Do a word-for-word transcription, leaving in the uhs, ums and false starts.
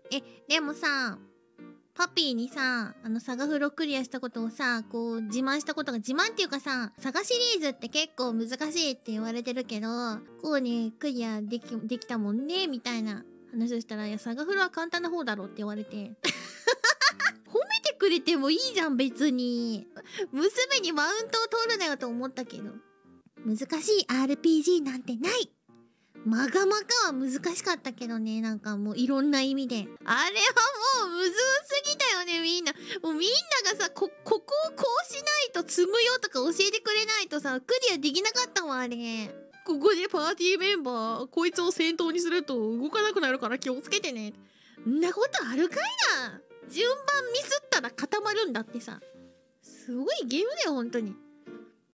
え、でもさ、パピーにさ、あの、サガフロクリアしたことをさ、こう、自慢したことが、自慢っていうかさ、サガシリーズって結構難しいって言われてるけど、こうにクリアでき、できたもんね、みたいな話をしたら、いや、サガフロは簡単な方だろって言われて。褒めてくれてもいいじゃん、別に。娘にマウントを取るなよと思ったけど。難しい アールピージー なんてない。まがまかは難しかったけどね、なんかもういろんな意味で。あれはもうむずすぎたよね、みんな。もうみんながさ、こ、ここをこうしないと積むよとか教えてくれないとさ、クリアできなかったわ、あれ。ここでパーティーメンバー、こいつを先頭にすると動かなくなるから気をつけてね。んなことあるかいな。順番ミスったら固まるんだってさ。すごいゲームだよ、本当に。